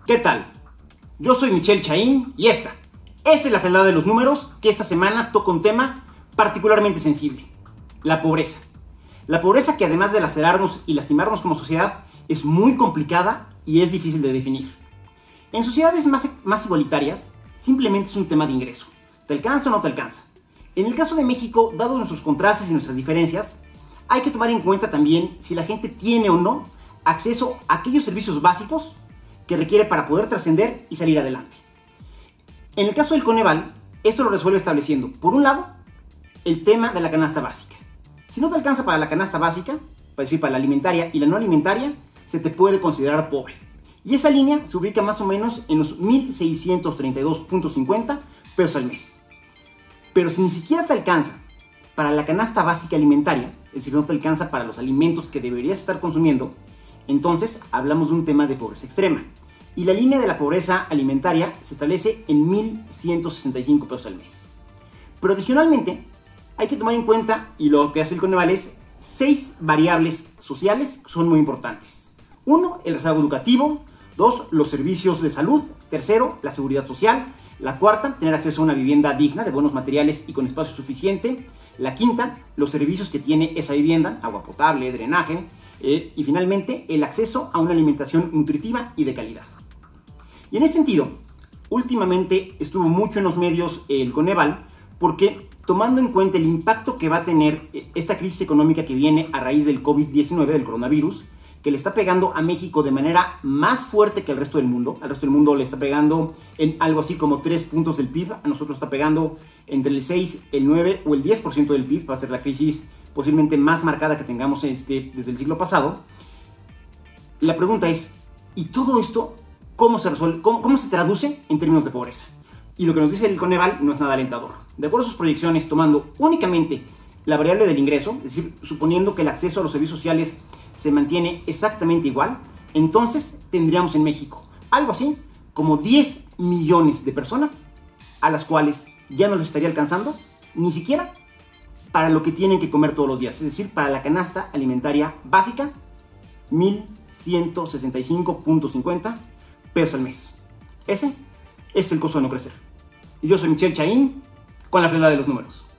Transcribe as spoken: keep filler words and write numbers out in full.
¿Qué tal? Yo soy Michelle Chaín y esta, esta es la frialdad de los números que esta semana toca un tema particularmente sensible, la pobreza. La pobreza que además de lacerarnos y lastimarnos como sociedad es muy complicada y es difícil de definir. En sociedades más, más igualitarias simplemente es un tema de ingreso, ¿te alcanza o no te alcanza? En el caso de México, dados nuestros contrastes y nuestras diferencias, hay que tomar en cuenta también si la gente tiene o no acceso a aquellos servicios básicos que requiere para poder trascender y salir adelante. En el caso del Coneval, esto lo resuelve estableciendo, por un lado, el tema de la canasta básica. Si no te alcanza para la canasta básica, para decir, para la alimentaria y la no alimentaria, se te puede considerar pobre. Y esa línea se ubica más o menos en los mil seiscientos treinta y dos punto cincuenta pesos al mes. Pero si ni siquiera te alcanza para la canasta básica alimentaria, es decir, no te alcanza para los alimentos que deberías estar consumiendo, entonces hablamos de un tema de pobreza extrema. Y la línea de la pobreza alimentaria se establece en mil ciento sesenta y cinco pesos al mes. Pero adicionalmente, hay que tomar en cuenta, y lo que hace el Coneval es, seis variables sociales que son muy importantes. Uno, el rezago educativo. Dos, los servicios de salud. Tercero, la seguridad social. La cuarta, tener acceso a una vivienda digna, de buenos materiales y con espacio suficiente. La quinta, los servicios que tiene esa vivienda, agua potable, drenaje. Eh, y finalmente, el acceso a una alimentación nutritiva y de calidad. Y en ese sentido, últimamente estuvo mucho en los medios el Coneval, porque tomando en cuenta el impacto que va a tener esta crisis económica que viene a raíz del COVID diecinueve, del coronavirus, que le está pegando a México de manera más fuerte que al resto del mundo. Al resto del mundo le está pegando en algo así como tres puntos del P I B. A nosotros está pegando entre el seis, el nueve o el diez por ciento del P I B. Va a ser la crisis posiblemente más marcada que tengamos este, desde el siglo pasado. La pregunta es, ¿y todo esto cómo se resuelve, cómo, cómo se traduce en términos de pobreza? Y lo que nos dice el Coneval no es nada alentador. De acuerdo a sus proyecciones, tomando únicamente la variable del ingreso, es decir, suponiendo que el acceso a los servicios sociales se mantiene exactamente igual, entonces tendríamos en México algo así como diez millones de personas a las cuales ya no les estaría alcanzando ni siquiera para lo que tienen que comer todos los días, es decir, para la canasta alimentaria básica, mil ciento sesenta y cinco punto cincuenta pesos al mes. Ese es el costo de no crecer. Y yo soy Michelle Chaín con la frialdad de los números.